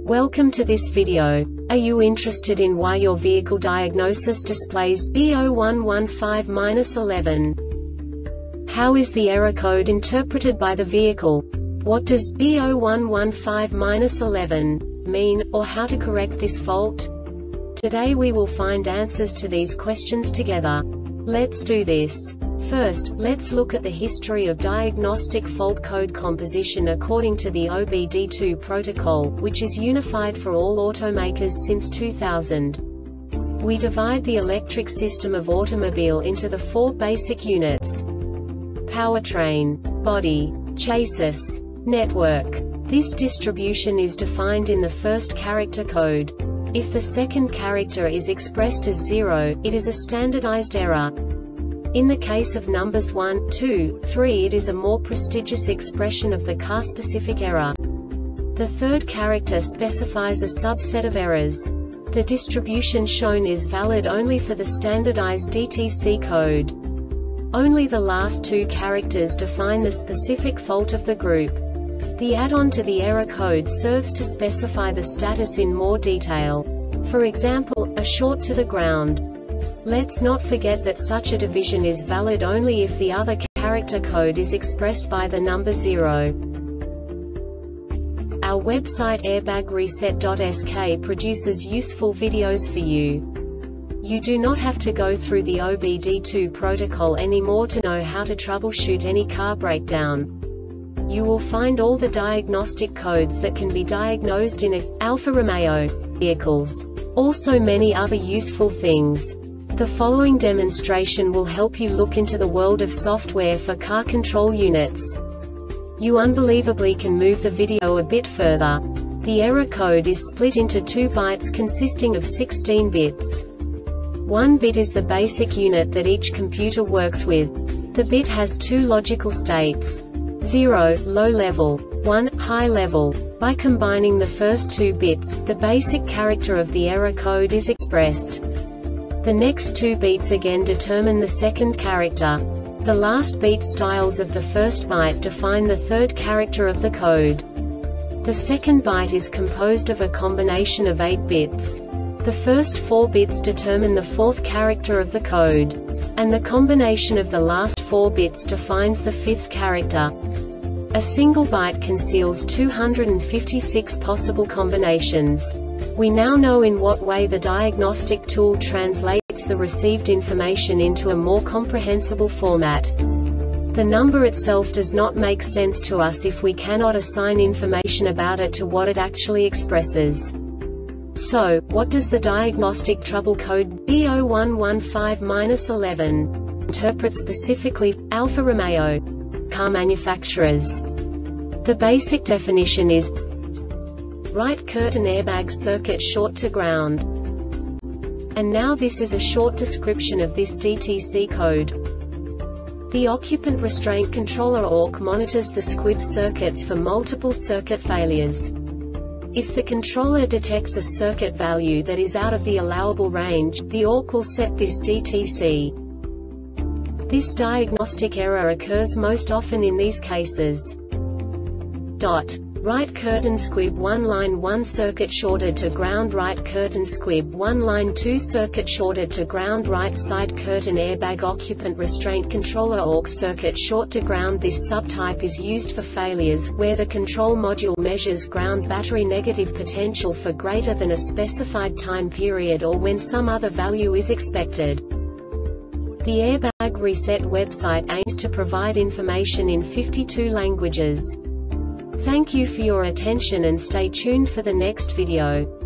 Welcome to this video. Are you interested in why your vehicle diagnosis displays B0115-11? How is the error code interpreted by the vehicle? What does B0115-11 mean, or how to correct this fault? Today we will find answers to these questions together. Let's do this. First, let's look at the history of diagnostic fault code composition according to the OBD2 protocol, which is unified for all automakers since 2000. We divide the electric system of automobile into the four basic units: powertrain, body, chassis, network. This distribution is defined in the first character code. If the second character is expressed as 0, it is a standardized error. In the case of numbers 1, 2, 3, it is a more prestigious expression of the car-specific error. The third character specifies a subset of errors. The distribution shown is valid only for the standardized DTC code. Only the last two characters define the specific fault of the group. The add-on to the error code serves to specify the status in more detail. For example, a short to the ground. Let's not forget that such a division is valid only if the other character code is expressed by the number 0. Our website airbagreset.sk produces useful videos for you. You do not have to go through the OBD2 protocol anymore to know how to troubleshoot any car breakdown. You will find all the diagnostic codes that can be diagnosed in Alfa Romeo vehicles. Also many other useful things. The following demonstration will help you look into the world of software for car control units. You unbelievably can move the video a bit further. The error code is split into 2 bytes consisting of 16 bits. 1 bit is the basic unit that each computer works with. The bit has 2 logical states: 0, low level, 1, high level. By combining the first 2 bits, the basic character of the error code is expressed. The next 2 beats again determine the second character. The last beat styles of the first byte define the third character of the code. The second byte is composed of a combination of 8 bits. The first 4 bits determine the fourth character of the code. And the combination of the last 4 bits defines the fifth character. A single byte conceals 256 possible combinations. We now know in what way the diagnostic tool translates the received information into a more comprehensible format. The number itself does not make sense to us if we cannot assign information about it to what it actually expresses. So, what does the diagnostic trouble code B0115-11 interpret specifically for Alfa Romeo car manufacturers? The basic definition is right curtain airbag circuit short to ground. And now this is a short description of this DTC code. The occupant restraint controller ORC monitors the squib circuits for multiple circuit failures. If the controller detects a circuit value that is out of the allowable range, the ORC will set this DTC. This diagnostic error occurs most often in these cases. Right curtain squib 1 line 1 circuit shorted to ground, right curtain squib 1 line 2 circuit shorted to ground, right side curtain airbag occupant restraint controller ORC circuit short to ground. This subtype is used for failures where the control module measures ground battery negative potential for greater than a specified time period or when some other value is expected. The Airbag Reset website aims to provide information in 52 languages. Thank you for your attention and stay tuned for the next video.